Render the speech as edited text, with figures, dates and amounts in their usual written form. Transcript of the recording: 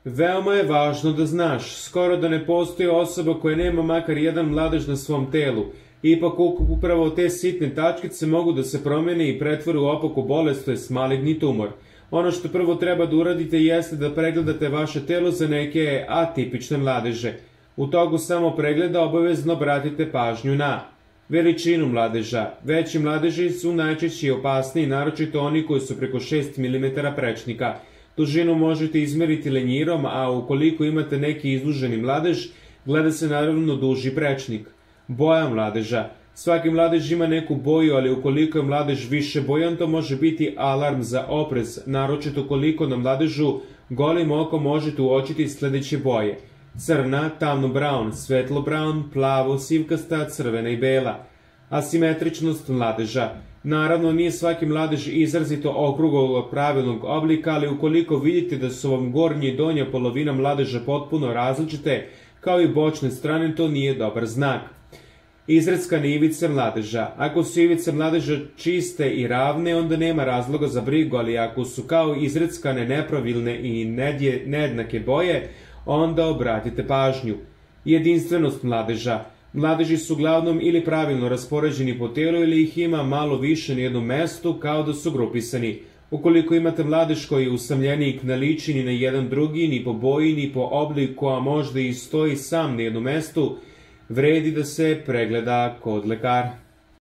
Veoma je važno da znaš, skoro da ne postoji osoba koja nema makar jedan mladež na svom telu. Ipak upravo te sitne tačkice mogu da se promene i pretvore u opaku bolest, to je maligni tumor. Ono što prvo treba da uradite jeste da pregledate vaše telo za neke atipične mladeže. U toku samo pregleda obavezno obratite pažnju na veličinu mladeža. Veći mladeži su najčešće i opasniji, naročito oni koji su preko 6 mm prečnika. Dužinu možete izmeriti lenjirom, a ukoliko imate neki izluženi mladež, gleda se naravno duži prečnik. Boja mladeža. Svaki mladež ima neku boju, ali ukoliko je mladež više bojan, to može biti alarm za oprez, naročito ukoliko na mladežu golim okom možete uočiti sledeće boje: crna, tamno braun, svetlo braun, plavo, sivkasta, crvena i bela. Asimetričnost mladeža. Naravno, nije svaki mladež izrazito okruglog pravilnog oblika, ali ukoliko vidite da su vam gornja i donja polovina mladeža potpuno različite, kao i bočne strane, to nije dobar znak. Izreckane ivice mladeža. Ako su ivice mladeža čiste i ravne, onda nema razloga za brigu, ali ako su kao izreckane, nepravilne i nejednake boje, onda obratite pažnju. Jedinstvenost mladeža. Mladeži su uglavnom ili pravilno raspoređeni po telu ili ih ima malo više na jednom mestu, kao da su grupisani. Ukoliko imate mladež koji je usamljenik, ne liči ni na jedan drugi, ni po boji, ni po obliku, a možda i stoji sam na jednom mestu, vredi da se pregleda kod lekara.